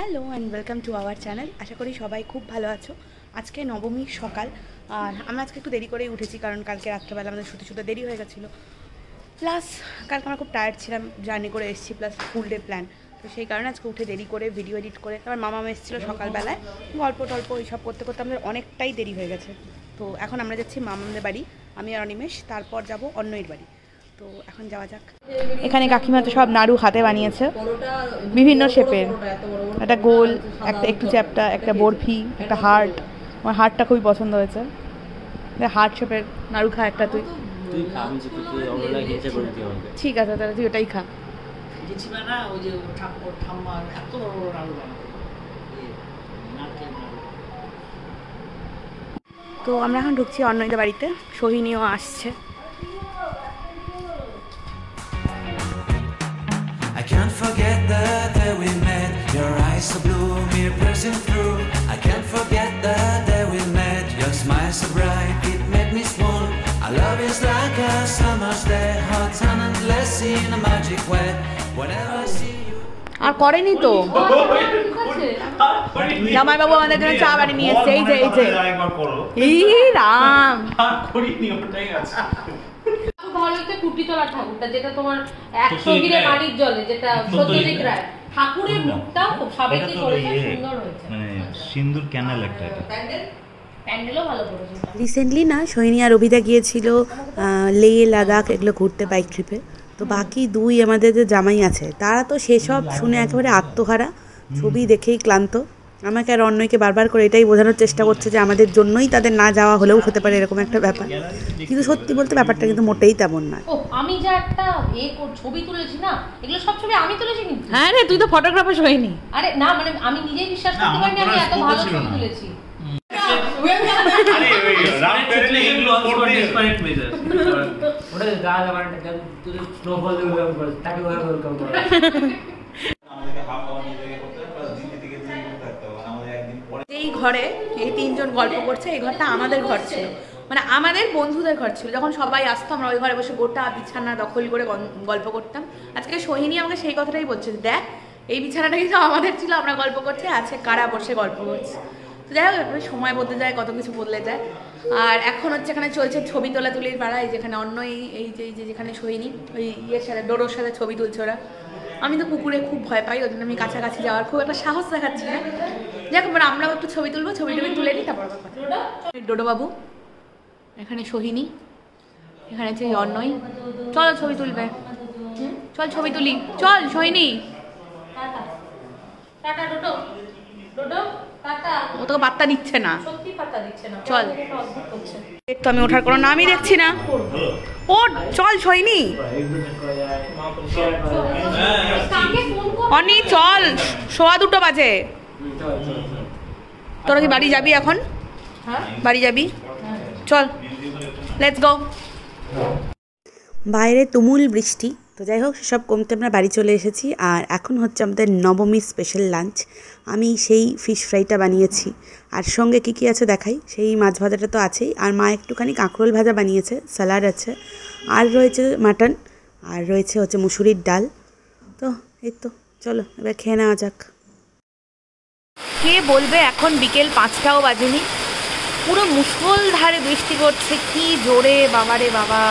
Hello and welcome to our channel. আশা করি সবাই খুব ভালো আছো। আজকে নবমীর সকাল, আর আমরা আজকে একটু দেরি করেই উঠেছি কারণ কালকে রাত্রেবেলা আমাদের শুতে দেরি হয়ে গেছিলো। প্লাস কালকে আমরা খুব টায়ার্ড ছিলাম, জার্নি করে এসেছি, প্লাস ফুল ডে প্ল্যান। তো সেই কারণে আজকে উঠে দেরি করে ভিডিও এডিট করে তারপর মামা এসেছিলো সকালবেলায়, গল্প টল্প এইসব করতে করতে আমাদের অনেকটাই দেরি হয়ে গেছে। তো এখন আমরা যাচ্ছি মামাদের বাড়ি, আমি আর অনিমেষ, তারপর যাব অন্যের বাড়ি। তো এখন যাওয়া যাক। এখানে কাকিমা তো সব নাড়ু হাতে বানিয়েছে বিভিন্ন শেপের, একটা গোল, একটা একটু চ্যাপটা, একটা বরফি, একটা হার্ট। আমার হার্টটা খুবই পছন্দ হয়েছে। হার্ট শেপের নাড়ু খা একটা, তুই ঠিক আছে তাহলে তুই ওটাই খা। তো আমরা এখন ঢুকছি অন্যদের বাড়িতে, সোহিনীও আসছে। I can't forget the day we met. Your eyes so blue, me piercing through. I can't forget the day we met. Your smile so bright, it made me swoon. Our love is like a summer's day, hot and endless in a magic way. Whenever I see you. আর করেনি তো জামাই বাবু আমাদের জন্য চা বানিয়ে নিয়ে এসছে। এই যে এই রাম কুটিতলা ঠাকুরটা, যেটা তোমার 100 বাড়ির জলে, যেটা সত্যজিৎ রায় ঠাকুরের মুখটাও খুব সাবেকি করেছে, সুন্দর হয়েছে। মানে সিন্দুর ক্যানেল একটা, এটা প্যান্ডেলও ভালো করেছে। রিসেন্টলি না সোহিনী আর অভিদা গিয়েছিল লে লাদাখ এগুলো ঘুরতে, বাইক ট্রিপে। তো বাকি দুই আমাদের যে জামাই আছে তারা তো সেসব শুনে একেবারে আত্মহারা, ছবি দেখেই ক্লান্ত। আমাকে আর অন্যকে বারবার করে এটাই বোঝানোর চেষ্টা করছে যে আমাদের জন্যই তাদের না যাওয়া হলেও হতে পারে এরকম একটা ব্যাপার। কিন্তু সত্যি বলতে ব্যাপারটা কিন্তু মোটেই তেমন নয়। ও আমি যা একটা ছবি তুলেছি না, এগুলো সব ছবি আমি তুলেছি কিন্তু। হ্যাঁ রে, তুই তো ফটোগ্রাফার সোহিনী। আরে না, মানে আমি নিজেই বিশ্বাস করতে পারি না আমি এত ভালো ছবি তুলেছি। এই ঘরে এই তিনজন গল্প করছে, এই ঘরটা আমাদের ঘর ছিল, মানে আমাদের বন্ধুদের ঘর ছিল। যখন সবাই আসতো আমরা ওই ঘরে বসে গোটা বিছানা দখল করে গল্প করতাম। আজকে সোহিনী আমাকে সেই কথাটাই বলছে, দেখ এই বিছানাটা কিন্তু আমাদের ছিল, আমরা গল্প করছি, আজকে কারা বসে গল্প করছে। তো যাই হোক, সময় বদলে যায়, কত কিছু বদলে যায়। আর এখন হচ্ছে এখানে চলছে ছবি তোলাতুলির পাড়া। এই যেখানে অন্য এই যে যেখানে সোহিনী ওই ইয়ের সাথে ডোডোর সাথে ছবি তুলছে ওরা। আমি তো কুকুরে খুব ভয় পাই, ওই জন্য আমি কাছাকাছি যাওয়ার খুব একটা সাহস দেখাচ্ছি না। যাক, মানে আমরাও একটু ছবি তুলবো, ছবি তুলে নিই তারপর ডোডো বাবু, এখানে সোহিনী, এখানে হচ্ছে অন্যই। চল ছবি তুলবে, চল ছবি তুলি, চল সোহিনী। ও তোকে পাত্তা দিচ্ছে না, চল। তো আমি ওঠার কোনো নামই দেখছি না। ও চল সোহিনী, অনি চল, 2:15 বাজে। তোরা কি বাড়ি যাবি এখন? বাড়ি যাবি? চল লেটস গো। বাইরে তুমুল বৃষ্টি। তো যাই হোক, সেসব কমতে আমরা বাড়ি চলে এসেছি। আর এখন হচ্ছে আমাদের নবমীর স্পেশাল লাঞ্চ। আমি সেই ফিশ ফ্রাইটা বানিয়েছি, আর সঙ্গে কী কী আছে দেখাই। সেই মাছ ভাজাটা তো আছেই, আর মা একটুখানি কাঁকরোল ভাজা বানিয়েছে, স্যালাড আছে, আর রয়েছে মাটন, আর রয়েছে হচ্ছে মুসুরির ডাল। তো এই তো, চলো এবার খেয়ে নেওয়া যাক। কে বলবে এখন বিকেল 5টাও বাজেনি, পুরো মুষলধারে বৃষ্টি করছে, কি জোরে, বাবারে বাবা।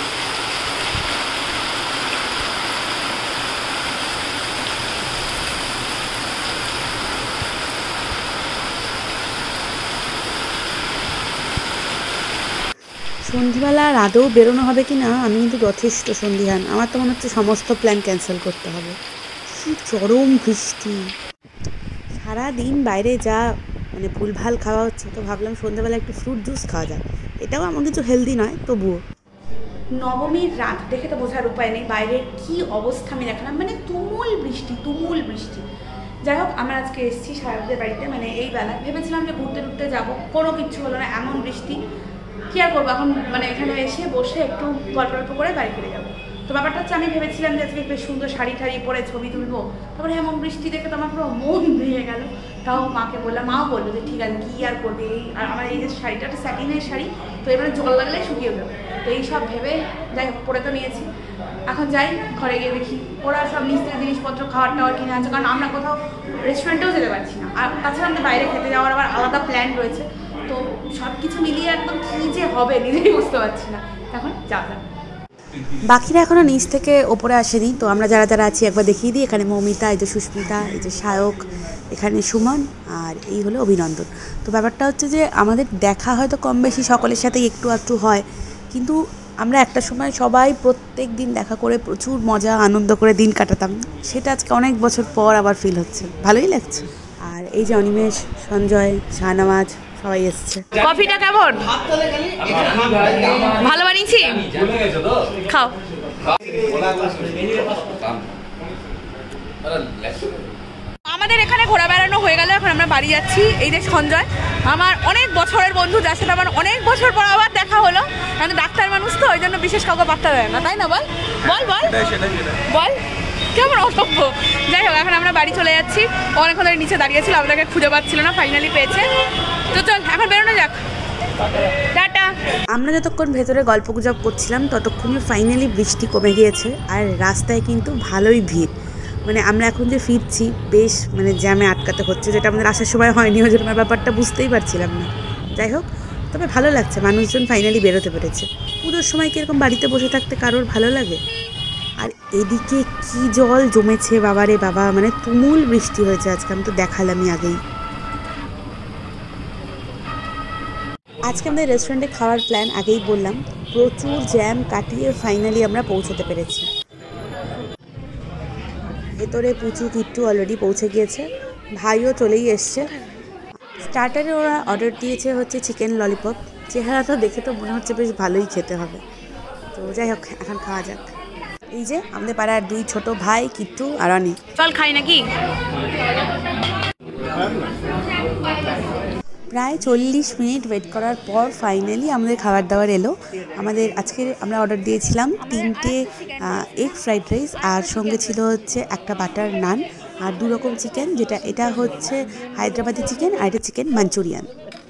সন্ধ্যেবেলা আর আদৌ বেরোনো হবে কি না আমি কিন্তু যথেষ্ট সন্দিহান। আমার তো মনে হচ্ছে সমস্ত প্ল্যান ক্যান্সেল করতে হবে। কি চরম বৃষ্টি, সারাদিন বাইরে যা মানে ভুলভাল খাওয়া হচ্ছে, তো ভাবলাম সন্ধ্যেবেলা একটু ফ্রুট জুস খাওয়া যায়। এটাও এমন কিছু হেলদি নয়, তবুও। নবমীর রাত দেখে তো বোঝার উপায় নেই বাইরের কি অবস্থা আমি দেখালাম, মানে তুমুল বৃষ্টি। যাই হোক, আমরা আজকে এসেছি সারাদের বাড়িতে, মানে এই বেলা ভেবেছিলাম যে ঘুরতে যাবো, কোনো কিচ্ছু হলো না, এমন বৃষ্টি। কী আর করবো এখন, মানে এখানে এসে বসে একটু গল্প করে বাড়ি ফিরে যাবো। তো ব্যাপারটা হচ্ছে, আমি ভেবেছিলাম যে আজকে বেশ সুন্দর শাড়ি পরে ছবি তুলবো, তারপরে এমন বৃষ্টি দেখে তো আমার পুরো মন ভেঙে গেল। তাও মাকে বললাম, মাও বললো যে ঠিক আছে, কী আর করবে। আর আমার এই যে শাড়িটা একটা স্যাটিনের শাড়ি, তো এবারে জল লাগলে শুকিয়ে যাবে। তো এই সব ভেবে যাই হোক পরে তো নিয়েছি। এখন যাই ঘরে গিয়ে দেখি ওরা সব নিচ থেকে জিনিসপত্র খাওয়ার টাওয়ার কিনে আনছে, কারণ আমরা কোথাও রেস্টুরেন্টেও যেতে পারছি না। আর তাছাড়া আমাদের বাইরে খেতে যাওয়ার আবার আলাদা প্ল্যান রয়েছে। তো সব কিছু মিলিয়ে একদম কী যে হবে নিজেই বুঝতে পারছি না। এখন যাবে বাকিরা এখনও নিচ থেকে ওপরে আসেনি। তো আমরা যারা যারা আছি একবার দেখিয়ে দিই। এখানে মৌমিতা, এই যে সুস্মিতা, এই যে সায়ক, এখানে সুমন, আর এই হলো অভিনন্দন। তো ব্যাপারটা হচ্ছে যে আমাদের দেখা হয়তো কম বেশি সকলের সাথেই একটু আধটু হয়, কিন্তু আমরা একটা সময় সবাই প্রত্যেক দিন দেখা করে প্রচুর মজা আনন্দ করে দিন কাটাতাম। সেটা আজকে অনেক বছর পর আবার ফিল হচ্ছে, ভালোই লাগছে। আর এই যে অনিমেষ, সঞ্জয়, শাহনামাজ সবাই এসছে। কফিটা কেমন? ভালো বানিয়েছি? খাও। আমাদের এখানে ঘোরা বেড়ানো হয়ে গেল, এখন আমরা বাড়ি যাচ্ছি। এই যে সঞ্জয়, আমার অনেক বছরের বন্ধু, যার সাথে আমার অনেক বছর পর আবার দেখা হলো। কারণ ডাক্তার মানুষ তো, ওই জন্য বিশেষ কাউকে পাত্তা দেয় না, তাই না? বল বল বল বল, কেমন অসভ্য। যাই হোক, এখন আমরা বাড়ি চলে যাচ্ছি। অনেকক্ষণ ধরে নিচে দাঁড়িয়েছিল, আমাদেরকে খুঁজে পাচ্ছিল না, ফাইনালি পেয়েছে। তো চল এখন বেরোনো যাক, টাটা। আমরা যতক্ষণ ভেতরে গল্প গুজব করছিলাম ততক্ষণে ফাইনালি বৃষ্টি কমে গিয়েছে, আর রাস্তায় কিন্তু ভালোই ভিড়। মানে আমরা এখন যে ফিরছি বেশ মানে জ্যামে আটকাতে হচ্ছে, যেটা আমাদের আসার সময় হয়নি, ওই জন্য ব্যাপারটা বুঝতেই পারছিলাম না। যাই হোক, তবে ভালো লাগছে, মানুষজন ফাইনালি বেরোতে পেরেছে। পুজোর সময় কীরকম বাড়িতে বসে থাকতে কারোর ভালো লাগে? আর এদিকে কি জল জমেছে বাবারে বাবা, মানে তুমুল বৃষ্টি হয়েছে আজকে, আমি তো দেখালামই আগেই। আজকে আমাদের রেস্টুরেন্টে খাওয়ার প্ল্যান আগেই বললাম, প্রচুর জ্যাম কাটিয়ে ফাইনালি আমরা পৌঁছতে পেরেছি। ভেতরে পুচু কিট্টু অলরেডি পৌঁছে গিয়েছে, ভাইও চলেই এসছে। স্টার্টারে ওরা অর্ডার দিয়েছে হচ্ছে চিকেন ললিপপ। চেহারাটা দেখে তো মনে হচ্ছে বেশ ভালোই খেতে হবে। তো যাই হোক, এখন খাওয়া যাক। এই যে আমাদের পাড়ার দুই ছোট ভাই কিট্টু আর অনি, চল খাই নাকি। প্রায় 40 মিনিট ওয়েট করার পর ফাইনালি আমাদের খাবার দাবার এলো। আমাদের আজকে আমরা অর্ডার দিয়েছিলাম 3টে এগ ফ্রাইড রাইস, আর সঙ্গে ছিল হচ্ছে একটা বাটার নান আর 2 রকম চিকেন, যেটা এটা হচ্ছে হায়দ্রাবাদি চিকেন আর এটা চিকেন মাঞ্চুরিয়ান।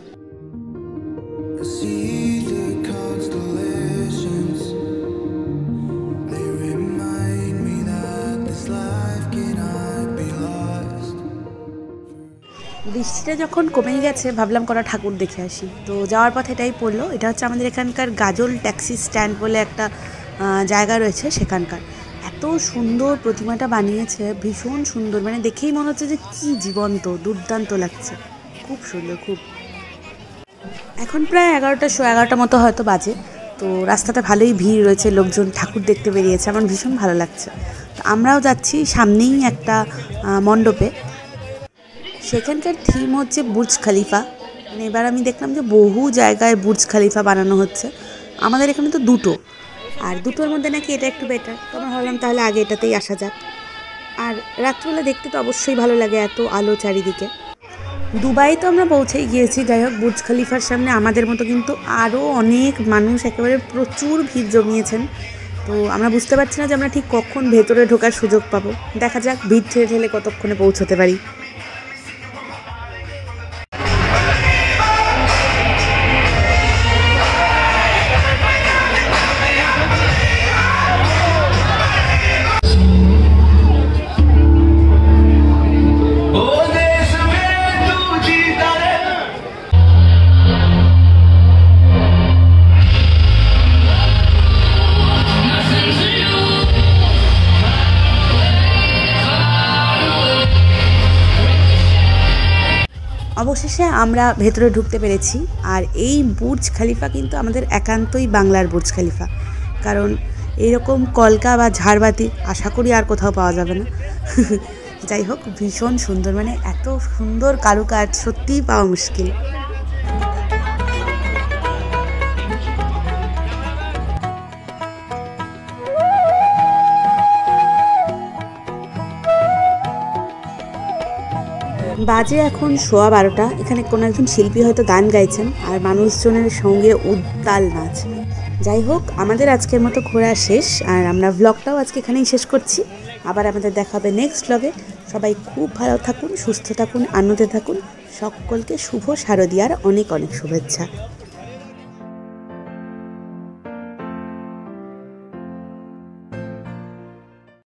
বৃষ্টিটা যখন কমে গেছে ভাবলাম কটা ঠাকুর দেখে আসি। তো যাওয়ার পথে এটাই পড়লো, এটা হচ্ছে আমাদের এখানকার গাজল ট্যাক্সি স্ট্যান্ড বলে একটা জায়গা রয়েছে, সেখানকার এত সুন্দর প্রতিমাটা বানিয়েছে, ভীষণ সুন্দর, মানে দেখেই মনে হচ্ছে যে কি জীবন্ত, দুর্দান্ত লাগছে, খুব সুন্দর খুব। এখন প্রায় 11টা মতো হয়তো বাজে। তো রাস্তাতে ভালোই ভিড় রয়েছে, লোকজন ঠাকুর দেখতে বেরিয়েছে, আমার ভীষণ ভালো লাগছে। তো আমরাও যাচ্ছি সামনেই একটা মণ্ডপে, সেখানকার থিম হচ্ছে বুর্জ খলিফা। মানে এবার আমি দেখলাম যে বহু জায়গায় বুর্জ খলিফা বানানো হচ্ছে, আমাদের এখানে তো 2টো, আর 2টোর মধ্যে নাকি এটা একটু বেটার। তো আমরা ভাবলাম তাহলে আগে এটাতেই আসা যাক। আর রাত্রিবেলা দেখতে তো অবশ্যই ভালো লাগে, এত আলো চারিদিকে। দুবাই তো আমরা পৌঁছেই গিয়েছি। যাই হোক, বুর্জ খলিফার সামনে আমাদের মতো কিন্তু আরও অনেক মানুষ একেবারে প্রচুর ভিড় জমিয়েছেন। তো আমরা বুঝতে পারছি না যে আমরা ঠিক কখন ভেতরে ঢোকার সুযোগ পাবো। দেখা যাক ভিড় ঠেলে ঠেলে কতক্ষণে পৌঁছতে পারি। অবশেষে আমরা ভেতরে ঢুকতে পেরেছি। আর এই বুর্জ খলিফা কিন্তু আমাদের একান্তই বাংলার বুর্জ খলিফা, কারণ এইরকম কলকা বা ঝাড়বাতি আশা করি আর কোথাও পাওয়া যাবে না। যাই হোক, ভীষণ সুন্দর, মানে এত সুন্দর কারুকাজ সত্যিই পাওয়া মুশকিল। বাজে এখন 12:15। এখানে কোনো একজন শিল্পী হয়তো গান গাইছেন, আর মানুষজনের সঙ্গে উত্তাল নাচ। যাই হোক, আমাদের আজকের মতো ঘোরা শেষ, আর আমরা ব্লগটাও আজকে এখানেই শেষ করছি। আবার আমাদের দেখা হবে নেক্সট ব্লগে। সবাই খুব ভালো থাকুন, সুস্থ থাকুন, আনন্দে থাকুন। সকলকে শুভ শারদীয়ার অনেক অনেক শুভেচ্ছা।